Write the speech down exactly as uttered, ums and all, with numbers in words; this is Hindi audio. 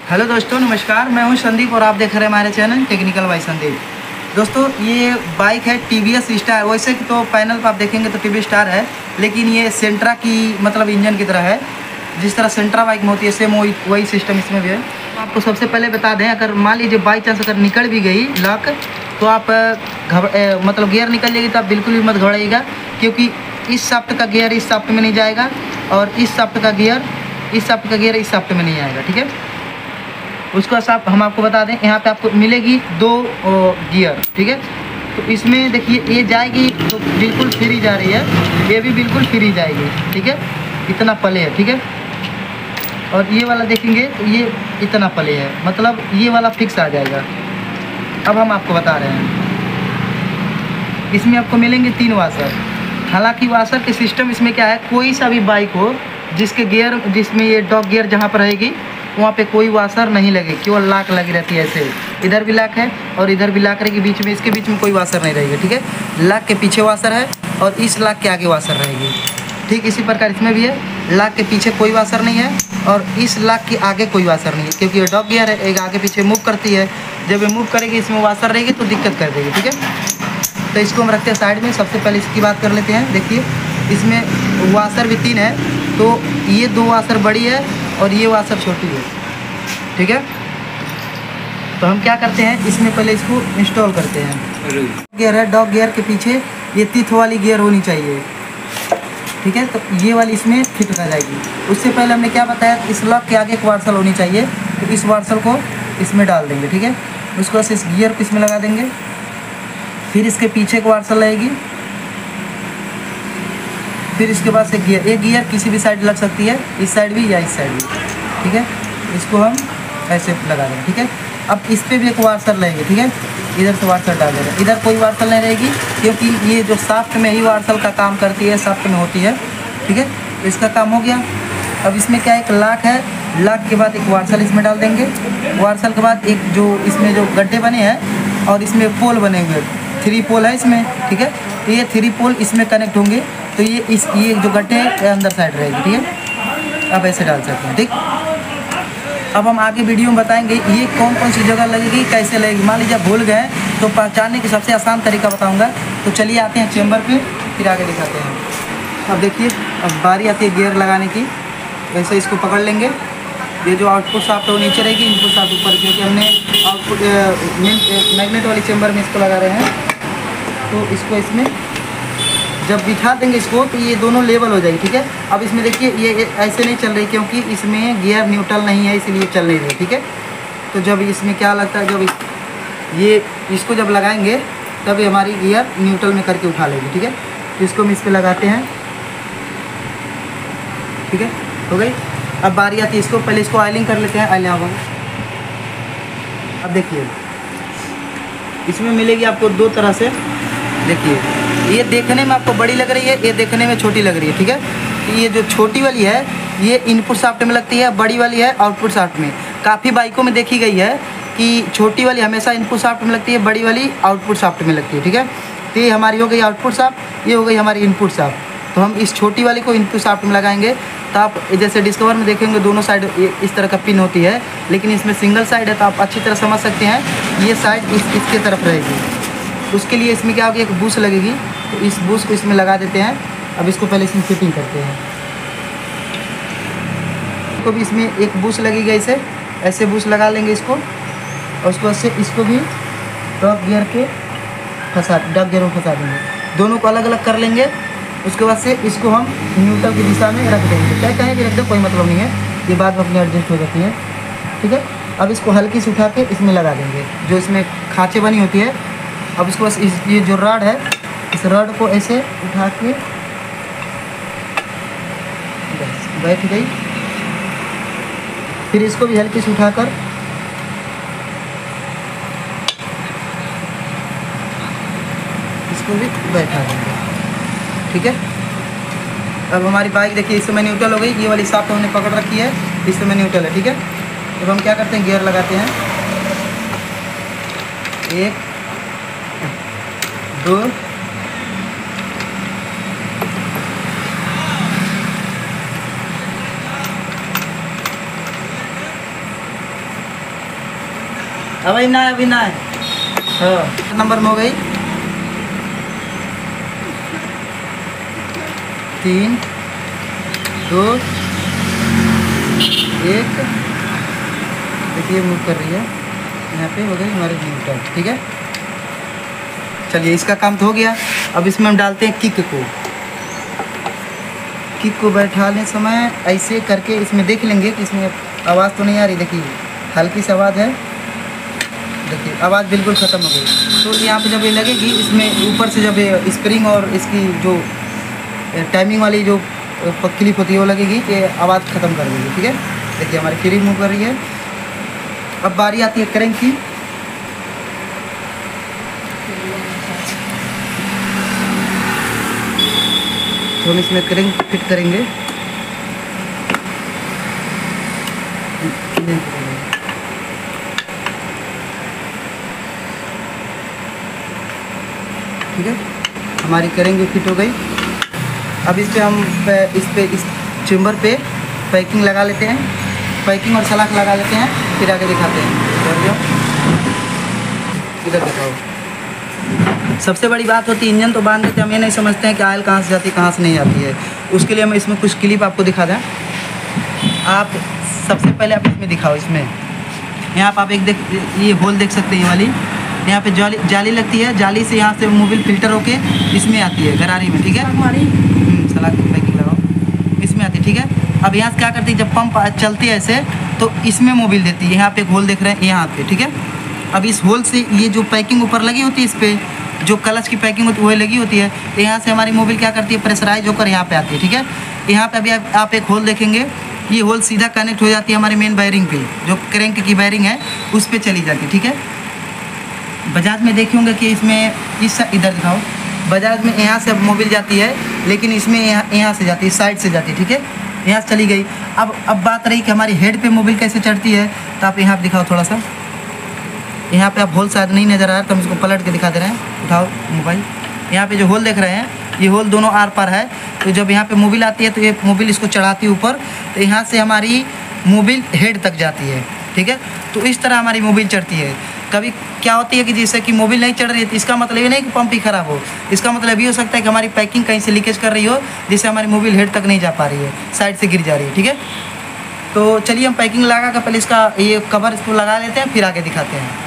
हेलो दोस्तों, नमस्कार। मैं हूं संदीप और आप देख रहे हैं हमारे चैनल टेक्निकल बाय संदीप। दोस्तों, ये बाइक है टी वी एस स्टार। वैसे तो पैनल पर आप देखेंगे तो टी वी एस स्टार है, लेकिन ये सेंट्रा की मतलब इंजन की तरह है। जिस तरह सेंट्रा बाइक में होती है सेम वही वही सिस्टम इसमें भी है। आपको सबसे पहले बता दें, अगर मान लीजिए बाई चांस अगर निकल भी गई लॉक, तो आप घबरा मतलब गियर निकल जाएगी तो आप बिल्कुल भी मत घबराइएगा, क्योंकि इस शाफ्ट का गियर इस शाफ्ट में नहीं जाएगा और इस शाफ्ट का गियर इस शाफ्ट का गियर इस शाफ्ट में नहीं आएगा। ठीक है, उसका साफ हम आपको बता दें, यहाँ पे आपको मिलेगी दो गियर। ठीक है, तो इसमें देखिए ये जाएगी तो बिल्कुल फ्री जा रही है, ये भी बिल्कुल फ्री जाएगी। ठीक है, इतना पले है। ठीक है, और ये वाला देखेंगे तो ये इतना पले है, मतलब ये वाला फिक्स आ जाएगा। अब हम आपको बता रहे हैं, इसमें आपको मिलेंगे तीन वाशर। हालांकि वाशर के सिस्टम इसमें क्या है, कोई सा भी बाइक हो जिसके गियर जिसमें ये डॉग गियर जहाँ पर रहेगी वहाँ पे कोई वाशर नहीं लगे, केवल लाक लगी रहती है। ऐसे इधर भी लाक है और इधर भी लाक रहेगी, बीच में इसके बीच में कोई वाशर नहीं रहेगी। ठीक है, लाक के पीछे वाशर है और इस लाक के आगे वाशर रहेगी। ठीक इसी प्रकार इसमें भी है, लाक के पीछे कोई वाशर नहीं है और इस लाक के आगे कोई वाशर नहीं है, क्योंकि ये डॉग गियर है, एक आगे पीछे मूव करती है। जब ये मूव करेगी इसमें वाशर रहेगी तो दिक्कत कर देगी। ठीक है, तो इसको हम रखते हैं साइड में। सबसे पहले इसकी बात कर लेते हैं। देखिए, इसमें वाशर भी तीन है, तो ये दो वाशर बड़ी है और ये वाशर छोटी है। ठीक है, तो हम क्या करते हैं, इसमें पहले इसको इंस्टॉल करते हैं। गियर है, डॉग गियर के पीछे ये तीथ वाली गियर होनी चाहिए। ठीक है, तो ये वाली इसमें फिट हो जाएगी। उससे पहले हमने क्या बताया, इस लॉक के आगे एक वार्सल होनी चाहिए, तो इस वार्सल को इसमें डाल देंगे। ठीक है, उसको इस गियर को इसमें लगा देंगे, फिर इसके पीछे एक वार्सल रहेगी, फिर इसके बाद से गियर, एक गियर किसी भी साइड लग सकती है, इस साइड भी या इस साइड भी। ठीक है, इसको हम ऐसे लगा देंगे। ठीक है, अब इस पर भी एक वार्सल रहेगी। ठीक है, इधर से वार्सल डाल देंगे, इधर कोई वार्सल नहीं रहेगी, क्योंकि ये जो शाफ्ट में ही वार्सल का काम करती है, शाफ्ट में होती है। ठीक है, तो इसका काम हो गया। अब इसमें क्या, एक लाक है, लाक के बाद एक वार्सल इसमें डाल देंगे, वार्सल के बाद एक जो इसमें जो गड्ढे बने हैं और इसमें पोल बने हुए, थ्री पोल है इसमें। ठीक है, तो ये थ्री पोल इसमें कनेक्ट होंगे, तो ये इस ये जो गड्ढे है अंदर साइड रहेगी। ठीक है, अब ऐसे डाल सकते हैं। ठीक, अब हम आगे वीडियो में बताएंगे ये कौन कौन सी जगह लगेगी, कैसे लगेगी। मान लीजिए भूल गए तो पहचानने की सबसे आसान तरीका बताऊंगा। तो चलिए आते हैं चेंबर पे, फिर आगे दिखाते हैं। अब देखिए, अब बारी आती है गियर लगाने की। वैसे इसको पकड़ लेंगे, ये जो आउटपुट शाफ्ट है वो नीचे रहेगी, इनपुट शाफ्ट ऊपर, क्योंकि हमने आउटपुट मैग्नेट वाली चेंबर में इसको लगा रहे हैं। तो इसको इसमें जब बिठा देंगे इसको तो ये दोनों लेवल हो जाएगी। ठीक है, अब इसमें देखिए ये ऐसे नहीं चल रही, क्योंकि इसमें गियर न्यूट्रल नहीं है, इसलिए चल नहीं रही। ठीक है, तो जब इसमें क्या लगता है, जब इस, ये इसको जब लगाएंगे तब ये हमारी गियर न्यूट्रल में करके उठा लेगी। ठीक है, तो इसको हम इस पर लगाते हैं। ठीक है, हो गई। अब बारी आती है इसको, पहले इसको ऑयलिंग कर लेते हैं। ऑयलिंग अब देखिए, इसमें मिलेगी आपको दो तरह से। देखिए, ये देखने में आपको बड़ी लग रही है, ये देखने में छोटी लग रही है। ठीक है, तो ये जो छोटी वाली है ये इनपुट शाफ्ट में लगती है, बड़ी वाली है आउटपुट शाफ्ट में। काफ़ी बाइकों में देखी गई है कि छोटी वाली हमेशा इनपुट शाफ्ट में लगती है, बड़ी वाली आउटपुट शाफ्ट में लगती है। ठीक है, तो ये हमारी हो गई आउटपुट शाफ्ट, ये हो गई हमारी इनपुट शाफ्ट। तो हम इस छोटी वाली को इनपुट शाफ्ट में लगाएंगे। तो आप जैसे डिस्कवर में देखेंगे दोनों साइड इस तरह का पिन होती है, लेकिन इसमें सिंगल साइड है, तो आप अच्छी तरह समझ सकते हैं ये साइड इस इसके तरफ रहेगी। उसके लिए इसमें क्या होगी, एक बूश लगेगी, तो इस बूश को इसमें लगा देते हैं। अब इसको पहले इसमें फिटिंग करते हैं। तो भी इसमें एक बूश लगेगा, इसे ऐसे बूश लगा लेंगे इसको, और उसको से इसको भी डॉग गियर के फंसा डॉग गियर में फंसा देंगे। दोनों को अलग अलग कर लेंगे। उसके बाद से इसको हम न्यूट्रल की दिशा में रख देंगे। चाहे कहीं भी रख दो, कोई मतलब नहीं है, ये बात अपनी एडजस्ट हो जाती है। ठीक है, अब इसको हल्की से उठा के इसमें लगा देंगे, जो इसमें खाँचे बनी होती है। अब इसको बस इस ये जो रॉड है, इस रॉड को ऐसे उठा के बस बैठ गई। फिर इसको भी हल्के से उठाकर इसको भी बैठा देंगे। ठीक है, अब हमारी बाइक देखिए इस समय न्यूट्रल हो गई। ये वाली शाफ्ट हमने पकड़ रखी है, इस समय न्यूट्रल है। ठीक है, अब हम क्या करते हैं, गियर लगाते हैं। एक, दो, अभी ना अभी ना हाँ नंबर में हो गई तीन दो एक, देखिए मूव कर रही है, यहाँ पे हो गई हमारे न्यूट्रल। ठीक है, चलिए इसका काम तो हो गया। अब इसमें हम डालते हैं किक को। किक को बैठाने समय ऐसे करके इसमें देख लेंगे कि इसमें आवाज़ तो नहीं आ रही। देखिए हल्की सी आवाज़ है, देखिए आवाज़ बिल्कुल ख़त्म हो गई। तो यहाँ पे जब ये लगेगी, इसमें ऊपर से जब ये स्प्रिंग और इसकी जो टाइमिंग वाली जो क्लिप होती है वो लगेगी कि आवाज़ ख़त्म कर देगी। ठीक है, देखिए हमारी फ्री मूव कर रही है। अब बारी आती है क्रैंक की। तो हम इसमें क्रैंक फिट करेंगे। ठीक है, हमारी क्रैंक भी फिट हो गई। अब इस पे हम इस पे इस चेम्बर पे पैकिंग लगा लेते हैं, पैकिंग और सलाख लगा लेते हैं, फिर आगे दिखाते हैं। इधर दिखाओ। सबसे बड़ी बात होती है इंजन तो बांध देते हैं, हम ये नहीं समझते हैं कि आयल कहाँ से जाती है कहाँ से नहीं आती है। उसके लिए हम इसमें कुछ क्लिप आपको दिखा दें। आप सबसे पहले आप इसमें दिखाओ, इसमें यहाँ पर आप एक देख ये होल देख सकते हैं, ये वाली यहाँ पे जाली जाली लगती है, जाली से यहाँ से मोबिल फिल्टर होके इसमें आती है गरारी में। ठीक है, हमारी सलाख की पैकिंग लगाओ, इसमें आती है। ठीक है, अब यहाँ से क्या करती है, जब पंप चलती है ऐसे तो इसमें मोबिल देती है। यहाँ पे एक होल देख रहे हैं यहाँ पे। ठीक है, अब इस होल से ये जो पैकिंग ऊपर लगी होती है, इस पर जो क्लच की पैकिंग होती है वही लगी होती है, तो यहाँ से हमारी मोबिल क्या करती है, प्रेशराइज होकर यहाँ पे आती है। ठीक है, यहाँ पे अभी आप, आप एक होल देखेंगे, ये होल सीधा कनेक्ट हो जाती है हमारी मेन वायरिंग पे, जो क्रैंक की वायरिंग है उस पर चली जाती है। ठीक है, बजाज में देखे होंगे कि इसमें इस इधर दिखाओ, बजाज में यहाँ से अब मोबिल जाती है, लेकिन इसमें यहाँ यहाँ से जाती है, साइड से जाती है। ठीक है, यहाँ से चली गई। अब अब बात रही कि हमारी हेड पे मोबिल कैसे चढ़ती है, तो आप यहाँ पे दिखाओ थोड़ा सा। यहाँ पे आप होल शायद नहीं नज़र आ रहा है, तो हम इसको पलट के दिखा दे रहे हैं। उठाओ मोबाइल, यहाँ पे जो होल देख रहे हैं, ये होल दोनों आर पार है। तो जब यहाँ पे मोबिल आती है तो ये मोबिल इसको चढ़ाती है ऊपर, तो यहाँ से हमारी मोबिल हेड तक जाती है। ठीक है, तो इस तरह हमारी मोबिल चढ़ती है। कभी क्या होती है कि जैसे कि मोबिल नहीं चढ़ रही है, तो इसका मतलब ये नहीं कि पंप ही ख़राब हो, इसका मतलब ये हो सकता है कि हमारी पैकिंग कहीं से लीकेज कर रही हो, जिससे हमारी मोबिल हेड तक नहीं जा पा रही है, साइड से गिर जा रही है। ठीक है, तो चलिए हम पैकिंग लगा कर पहले इसका ये कवर इसको लगा लेते हैं, फिर आगे दिखाते हैं।